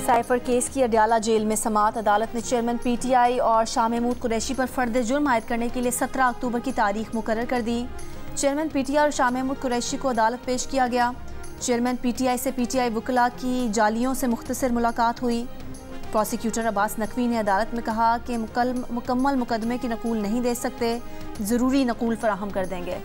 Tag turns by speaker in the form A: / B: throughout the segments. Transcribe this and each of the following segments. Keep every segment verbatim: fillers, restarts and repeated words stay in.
A: Cipher case की Adiala jail में समाअत। अदालत ने चेयरमैन पीटीआई और शाह महमूद कुरैशी पर फर्द जुर्म आयद करने के लिए सत्रह अक्टूबर की तारीख मुकर्रर कर दी। चेयरमैन पीटीआई और शाह महमूद कुरैशी को अदालत पेश किया गया। चेयरमैन पीटीआई से पीटीआई वकला की जालियों से मुख्तसर मुलाकात हुई। प्रोसिक्यूटर अब्बास नकवी ने अदालत में कहा कि मुकम्मल मुकदमे की नकूल नहीं दे सकते, ज़रूरी नकूल फराहम कर देंगे।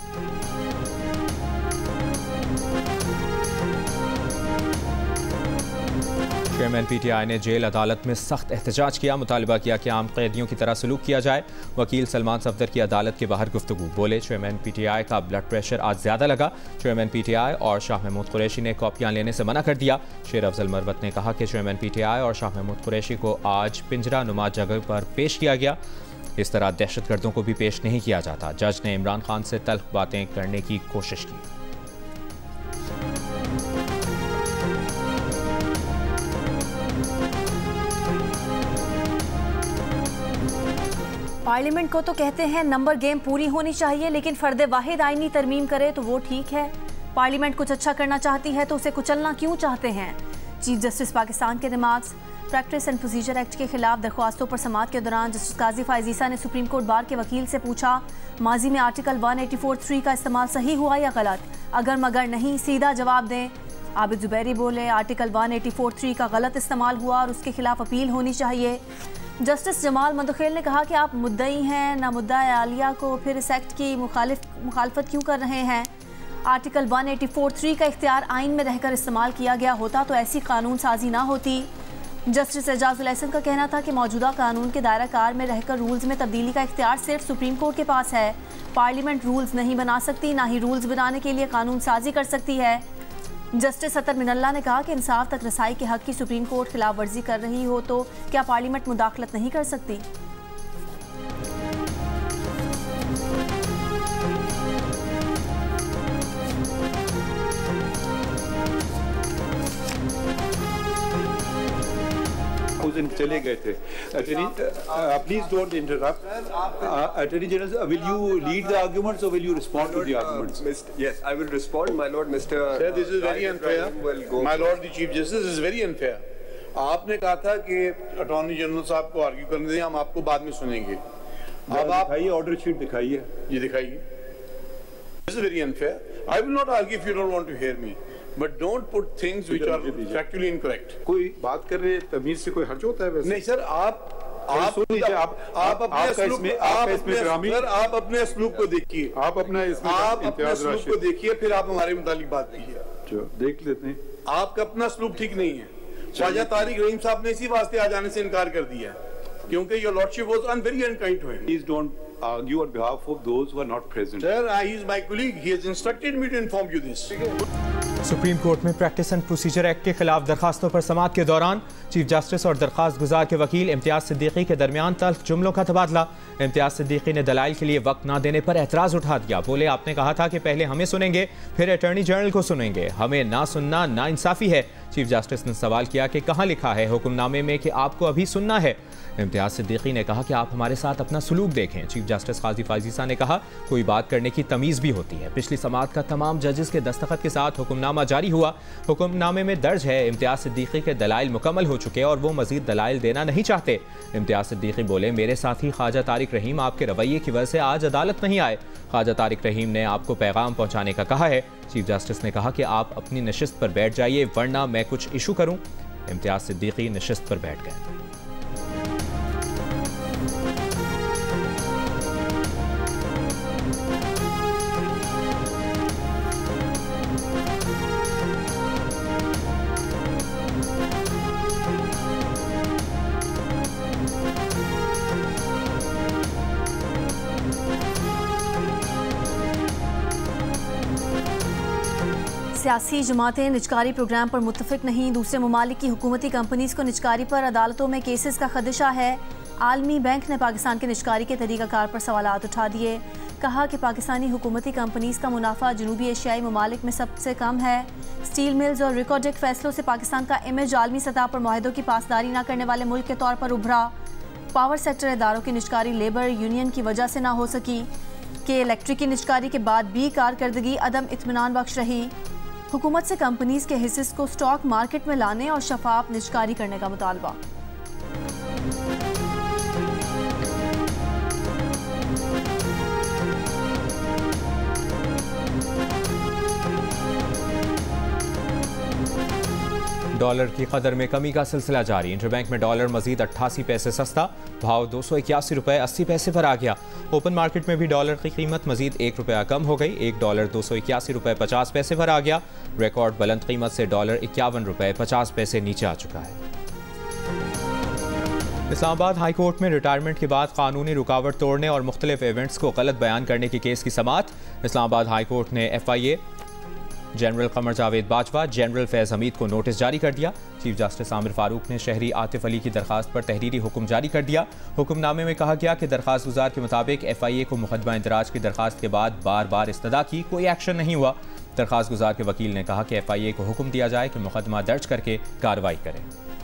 B: चेयरमैन पीटीआई ने जेल अदालत में सख्त एहतजाज किया। मुतालबा किया कि आम कैदियों की तरह सलूक किया जाए। वकील सलमान सफदर की अदालत के बाहर गुफ्तगू। बोले, चेयरमैन पीटीआई का ब्लड प्रेशर आज ज़्यादा लगा। चेयरमैन पीटीआई और शाह महमूद कुरैशी ने कॉपियां लेने से मना कर दिया। शेर अफजल मरवत ने कहा कि चेयरमैन पीटीआई और शाह महमूद कुरैशी को आज पिंजरा नुमा जगह पर पेश किया गया। इस तरह दहशतगर्दों को भी पेश नहीं किया जाता। जज ने इमरान खान से तल्ख बातें करने की कोशिश की।
A: पार्लियामेंट को तो कहते हैं नंबर गेम पूरी होनी चाहिए, लेकिन फर्द वाहिद आईनी तरमीम करे तो वो ठीक है। पार्लियामेंट कुछ अच्छा करना चाहती है तो उसे कुचलना क्यों चाहते हैं? चीफ जस्टिस पाकिस्तान के remarks. Practice and procedure act के खिलाफ दरख्वास्तों पर समाअत के दौरान जस्टिस काजी फायज ईसा ने सुप्रीम कोर्ट बार के वकील से पूछा, माजी में आर्टिकल एक सौ चौरासी थ्री का इस्तेमाल सही हुआ या गलत? अगर मगर नहीं, सीधा जवाब दें। आबिद जुबैरी बोले, आर्टिकल एक सौ चौरासी थ्री का गलत इस्तेमाल हुआ और उसके खिलाफ अपील होनी चाहिए। जस्टिस जमाल मंदखेल ने कहा कि आप मुद्दई हैं ना मुद्दा आलिया को फिर इस एक्ट की मुखालिफ मुखालफत क्यों कर रहे हैं? आर्टिकल एक सौ चौरासी थ्री का इख्तियार आइन में रहकर इस्तेमाल किया गया होता तो ऐसी कानून साजी ना होती। जस्टिस एजाजुल एहसन का कहना था कि मौजूदा कानून के दायरा कार में रहकर रूल्स में तब्दीली का इख्तियार सिर्फ सुप्रीम कोर्ट के पास है। पार्लियामेंट रूल्स नहीं बना सकती, ना ही रूल्स बनाने के लिए कानून साजी कर सकती है। जस्टिस अतर मिनल्ला ने कहा कि इंसाफ तक रसाई के हक की सुप्रीम कोर्ट खिलाफ वर्जी कर रही हो तो क्या पार्लियामेंट मुदाखलत नहीं कर सकती?
C: चले गए थे। Please don't interrupt. Attorney general, will you lead the arguments और will you respond to the arguments?
D: Yes, I will respond, my lord. Mr.
E: Sir, this is very unfair. My lord, the Chief Justice, this is very unfair. आपने कहा था कि attorney general साहब को argue करने दें, हम आपको बाद में सुनेंगे।
C: अब आप दिखाइए, ऑर्डर शीट दिखाइए।
E: ये दिखाइए। This is very unfair. I will not argue if you don't want to hear me. But don't put things which are factually incorrect.
F: कोई बात कर रहे तमीज से कोई हर्ज होता है वैसे?
E: नहीं सर, आप आप
F: आप
E: आप अपने अस्लूब आप अपने सर आप अपने अस्लूब को देखिए।
F: आप अपना इसमें
E: आप अपने अस्लूब को देखिए, फिर आप हमारे मुतालिक बात कीजिए।
F: जो देख लेते हैं।
E: आपका अपना अस्लूब ठीक नहीं है। ख्वाजा तारिक रहीम साहब ने इसी वास्ते आ जाने से इनकार कर दिया क्योंकि your lordship was unvery unkind to him.
C: Please don't argue on behalf of those who are not present.
E: Sir, he is my colleague. He has instructed me to inform you this.
B: Supreme court में practice and procedure act के खिलाफ दरखास्तों पर समाअत के दौरान chief justice और दरखास्त गुजार के वकील इम्तियाज सिद्दीकी के दरमियान तल्ख जुमलों का तबादला। इम्तियाज सिद्दीकी ने दलाइल के लिए वक्त ना देने पर एतराज़ उठा दिया। बोले, आपने कहा था कि पहले हमें सुनेंगे फिर अटॉर्नी जनरल को सुनेंगे, हमें ना सुनना नाइंसाफी है। चीफ जस्टिस ने सवाल किया कि कहाँ लिखा है हुक्मनामे में कि आपको अभी सुनना है? इम्तियाज सिद्दीकी ने कहा कि आप हमारे साथ अपना सलूक देखें। चीफ जस्टिस काजी फायज ईसा ने कहा, कोई बात करने की तमीज़ भी होती है। पिछली समाअत का तमाम जजेस के दस्तखत के साथ हुक्मनामा जारी हुआ। हुक्मनामे में दर्ज है इम्तियाज सिद्दीकी के दलाइल मुकम्मल हो चुके और वो मजीद दलाइल देना नहीं चाहते। इम्तियाज सिद्दीकी बोले, मेरे साथी ख्वाजा तारिक रहीम आपके रवैये की वजह से आज अदालत नहीं आए। ख्वाजा तारिक रहीम ने आपको पैगाम पहुँचाने का कहा है। चीफ जस्टिस ने कहा कि आप अपनी नशिस्त पर बैठ जाइए वरना मैं कुछ इशू करूँ। इम्तियाज सिद्दीकी नशिस्त पर बैठ गए।
A: सियासी जमातें निजकारी प्रोग्राम पर मुत्तफिक नहीं। दूसरे ममालिक की हुकूमती कंपनीज को निजकारी पर अदालतों में केसेस का खदशा है। आलमी बैंक ने पाकिस्तान के निजकारी के तरीक़ाकार पर सवालात उठा दिए। कहा कि पाकिस्तानी हुकूमती कंपनीज का मुनाफा जनूबी एशियाई ममालिक में सबसे कम है। स्टील मिल्स और रिकॉर्डिक फैसलों से पाकिस्तान का इमेज आलमी सतह पर मुआहदों की पासदारी न करने वाले मुल्क के तौर पर उभरा। पावर सेक्टर इदारों की निजकारी लेबर यूनियन की वजह से ना हो सकी कि इलेक्ट्रिक की निजकारी के बाद भी कारकर्दगी अदम इत्मीनान बख्श रही। हुकूमत से कंपनीज के हिस्से को स्टॉक मार्केट में लाने और शफाफ निजकारी करने का मुतालबा।
B: डॉलर की कदर में कमी का सिलसिला जारी। इंटरबैंक में डॉलर मजीद अट्ठासी पैसे सस्ता, भाव दो सौ इक्यासी रुपये अस्सी पैसे पर आ गया। ओपन मार्केट में भी डॉलर की कीमत मजीद एक रुपया कम हो गई, एक डॉलर दो सौ इक्यासी रुपये पचास पैसे पर आ गया। रिकॉर्ड बुलंद कीमत से डॉलर इक्यावन रुपये पचास पैसे नीचे आ चुका है। इस्लामाबाद हाई कोर्ट में रिटायरमेंट के बाद कानूनी रुकावट तोड़ने और मुख्तलिफ इवेंट्स को गलत बयान करने के केस की समाअत। इस्लामाबाद हाई कोर्ट ने F I A general Qamar Javed Bajwa, general Faiz Hameed को नोटिस जारी कर दिया। चीफ जस्टिस आमिर फारूक ने शहरी आतिफ अली की दरखास्त पर तहरीरी हुक्म जारी कर दिया। हुक्मनामे में कहा गया कि दरखास्त गुजार के मुताबिक एफ आई ए को मुकदमा इंदराज की दरखास्त के बाद बार बार इस्तदा की, कोई एक्शन नहीं हुआ। दरखास्त गुजार के वकील ने कहा कि एफ आई ए को हुक्म दिया जाए कि मुकदमा दर्ज करके कार्रवाई करे।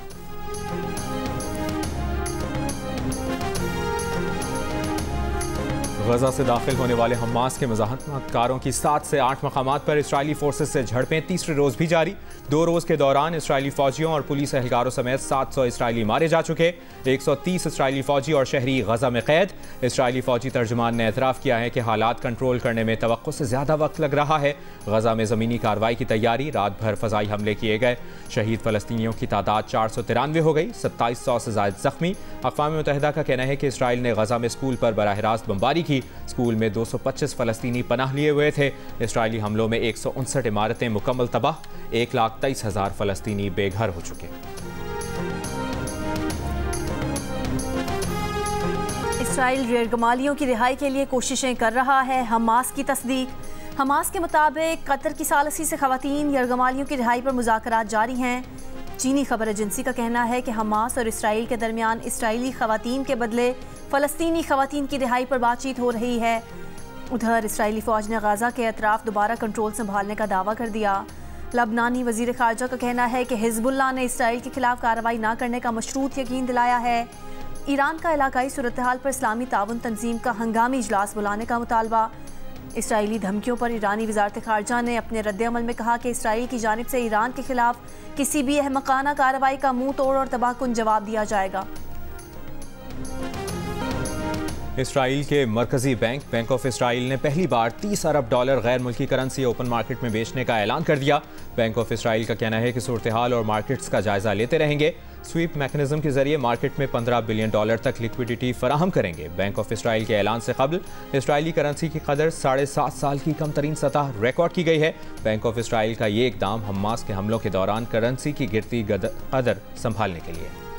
B: गजा से दाखिल होने वाले हमास के मुजाहरतकारों की सात से आठ मकामात पर इसराइली फोर्सेस से झड़पें तीसरे रोज भी जारी। दो रोज के दौरान इसराइली फौजियों और पुलिस एहलकारों समेत सात सौ इसराइली मारे जा चुके, एक सौ तीस इसराइली फौजी और शहरी गजा में कैद। इसराइली फौजी तर्जुमान ने एतराफ़ किया है कि हालात कंट्रोल करने में तवक्को से ज़्यादा वक्त लग रहा है। गजा में ज़मीनी कार्रवाई की तैयारी, रात भर फ़ज़ाई हमले किए गए। शहीद फ़लस्तीनियों की तादाद चार सौ तिरानवे हो गई, सत्ताईस सौ से ज़ायद ज़ख्मी। अक़वाम मुत्तहिदा का कहना है कि इसराइल ने गजा में स्कूल पर बराह रास्त बमबारी की। स्कूल में दो सौ पच्चीस फ़लस्तीनी पनाह लिए हुए थे। इसराइली हमलों में एक सौ उनसठ इमारतें मुकम्मल तबाह, एक लाख तेईस हज़ार फ़लस्तीनी बेघर हो चुके।
A: इसराइल रेरगमालियों की रिहाई के लिए कोशिशें कर रहा है, हमास की तस्दीक। हमास के मुताबिक कतर की सालसी से खवातीन यरगमालियों की रिहाई पर मुज़ाकरात जारी हैं। चीनी खबर एजेंसी का कहना है कि हमास और इसराइल के दरमियान इसराइली खवातीन के बदले फ़लस्तीनी खवातीन की रिहाई पर बातचीत हो रही है। उधर इसराइली फ़ौज ने गाज़ा के अतराफ दोबारा कंट्रोल संभालने का दावा कर दिया। लबनानी वज़ीर ख़ारजा का कहना है कि हिज़्बुल्लाह ने इसराइल के खिलाफ कार्रवाई न करने का मशरूत यकीन दिलाया है। ईरान का इलाकाई सूरत हाल पर इस्लामी ताउन तंजीम का हंगामी इजलास बुलाने का मुतालबा। इसराइली धमकियों पर ईरानी वज़ारत ख़ारजा ने अपने रद्द-ए-अमल में कहा कि इसराइल की जानिब से ईरान के खिलाफ किसी भी अहमकाना कार्रवाई का मुंह तोड़ और तबाहकुन जवाब दिया जाएगा।
B: इसराइल के मरकजी बैंक बैंक ऑफ इसराइल ने पहली बार तीस अरब डॉलर गैर मुल्की करेंसी ओपन मार्केट में बेचने का ऐलान कर दिया। बैंक ऑफ इसराइल का कहना है कि सूरत हाल और मार्केट्स का जायजा लेते रहेंगे। स्वीप मैकेनिज्म के जरिए मार्केट में पंद्रह बिलियन डॉलर तक लिक्विडिटी फराहम करेंगे। बैंक ऑफ इसराइल के ऐलान से कबल इसराइली करेंसी की कदर साढ़े सात साल की कम तरीन सतह रिकॉर्ड की गई है। बैंक ऑफ इसराइल का ये इकदाम हमास के हमलों के दौरान करेंसी की गिरती कदर संभालने के लिए।